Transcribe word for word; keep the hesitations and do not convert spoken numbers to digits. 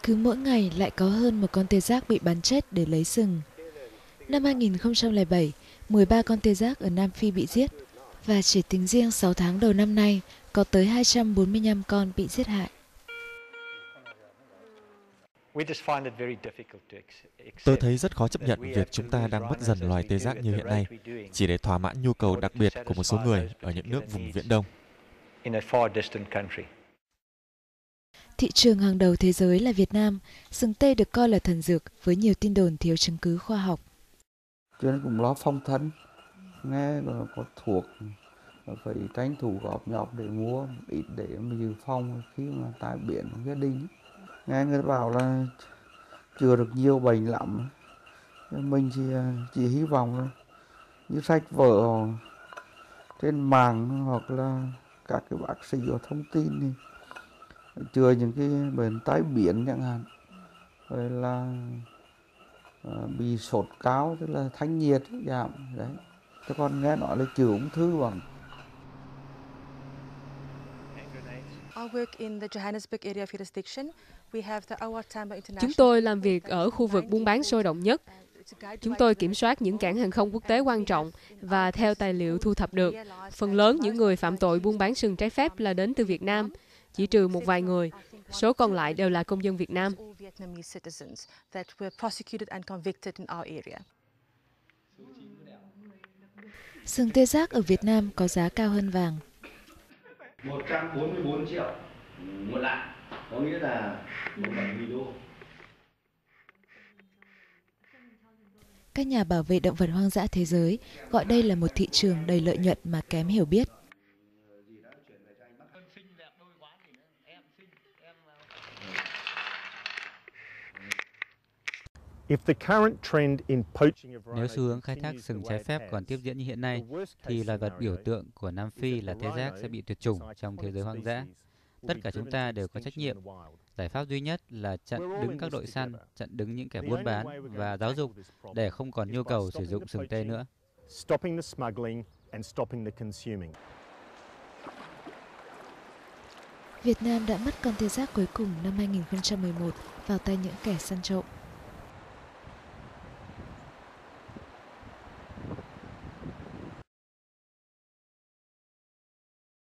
Cứ mỗi ngày lại có hơn một con tê giác bị bắn chết để lấy sừng. Năm hai nghìn không trăm lẻ bảy, mười ba con tê giác ở Nam Phi bị giết, và chỉ tính riêng sáu tháng đầu năm nay, có tới hai trăm bốn mươi lăm con bị giết hại. Tôi thấy rất khó chấp nhận việc chúng ta đang mất dần loài tê giác như hiện nay, chỉ để thỏa mãn nhu cầu đặc biệt của một số người ở những nước vùng Viễn Đông. Thị trường hàng đầu thế giới là Việt Nam, sừng tê được coi là thần dược với nhiều tin đồn thiếu chứng cứ khoa học. Cho nên cũng lo phong thân, nghe là có thuộc, phải tranh thủ gọp nhọc để mua ít để mà dự phòng khi mà tai biến gia đình. Nghe người ta bảo là chữa được nhiều bệnh lắm, mình chỉ chỉ hy vọng là như sách vở trên mạng hoặc là các cái bác sĩ có thông tin thì chữa những cái bệnh tai biến chẳng hạn, rồi là uh, bị sốt cao tức là thanh nhiệt giảm đấy. Thế còn nghe nói là chữa ung thư bằng. Chúng tôi làm việc ở khu vực buôn bán sôi động nhất. Chúng tôi kiểm soát những cảng hàng không quốc tế quan trọng và theo tài liệu thu thập được, phần lớn những người phạm tội buôn bán sừng trái phép là đến từ Việt Nam, chỉ trừ một vài người. Số còn lại đều là công dân Việt Nam. Sừng tê giác ở Việt Nam có giá cao hơn vàng. một trăm bốn mươi bốn triệu một lạng, có nghĩa là bảy nghìn đô. Các nhà bảo vệ động vật hoang dã thế giới gọi đây là một thị trường đầy lợi nhuận mà kém hiểu biết. Nếu xu hướng khai thác sừng trái phép còn tiếp diễn như hiện nay, thì loài vật biểu tượng của Nam Phi là tê giác sẽ bị tuyệt chủng trong thế giới hoang dã. Tất cả chúng ta đều có trách nhiệm. Giải pháp duy nhất là chặn đứng các đội săn, chặn đứng những kẻ buôn bán và giáo dục để không còn nhu cầu sử dụng sừng tê nữa. Việt Nam đã mất con tê giác cuối cùng năm hai nghìn không trăm mười một vào tay những kẻ săn trộm.